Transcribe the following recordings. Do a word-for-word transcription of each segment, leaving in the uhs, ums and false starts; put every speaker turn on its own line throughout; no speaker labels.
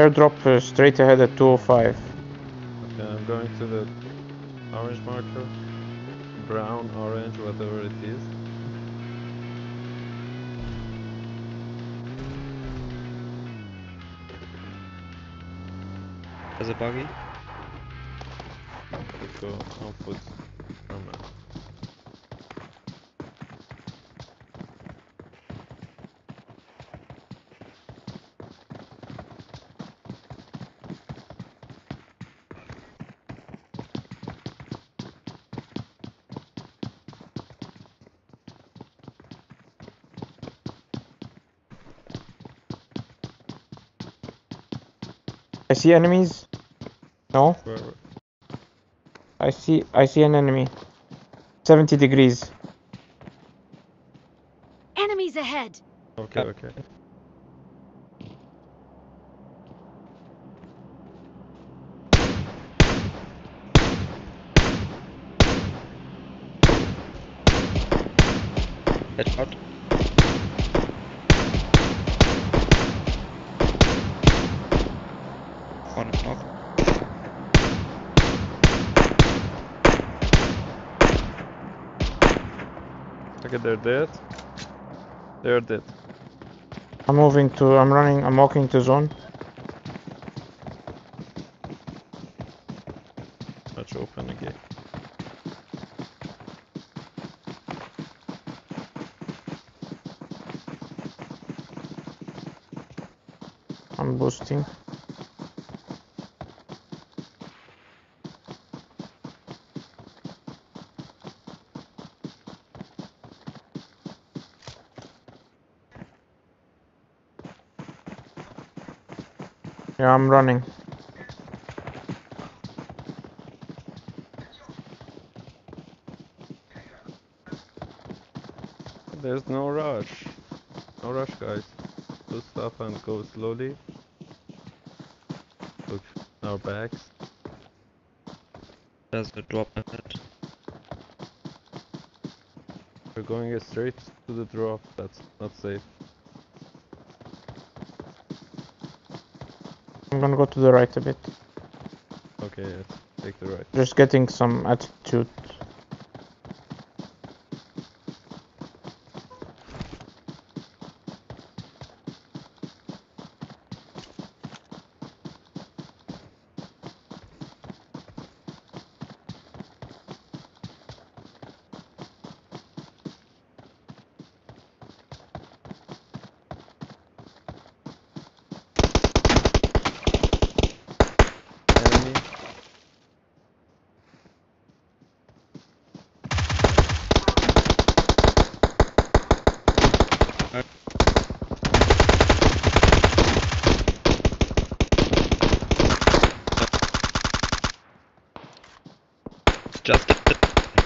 Airdrop uh, straight ahead at two oh five.
Okay, I'm going to the orange marker. Brown, orange, whatever it is.
There's a buggy.
Let's go on foot. From uh,
I see enemies. No,
where?
I see. I see an enemy. seventy degrees.
Enemies ahead!
Okay, okay.
Headshot. One knock.
Okay, they're dead. They're dead.
I'm moving to. I'm running. I'm walking to zone.
Let's open again.
I'm boosting. Yeah, I'm running.
There's no rush. No rush, guys. Do stuff and go slowly. Look, our backs.
There's a drop ahead.
We're going straight to the drop. That's not safe.
I'm gonna go to the right a bit.
Okay, let's take the right.
Just getting some attitude.
Enemy.
Just get the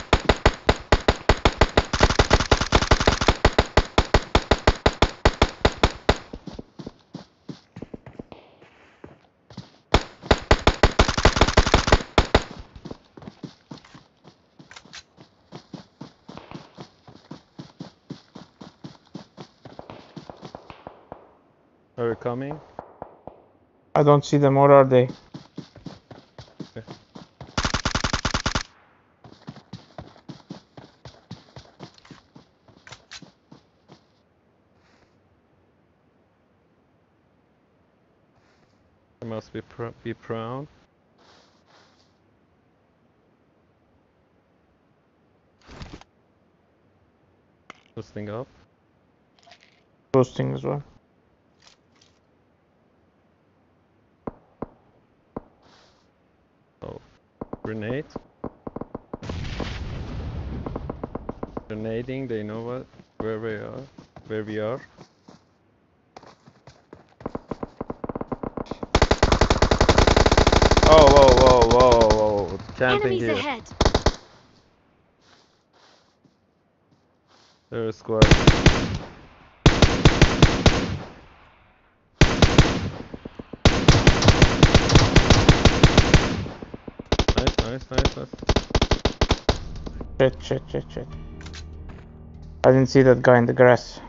Are we coming?
I don't see them. Where are they?
Okay. They must be pr be prone. Boosting up.
Boosting as well.
Oh, grenade. Grenading. They know what where we are. Where we are. Oh, whoa, whoa, whoa, whoa! Camping
Enemies
here.
ahead!
There's a squad. Nice, nice, nice, nice.
Shit, shit, shit, shit. I didn't see that guy in the grass.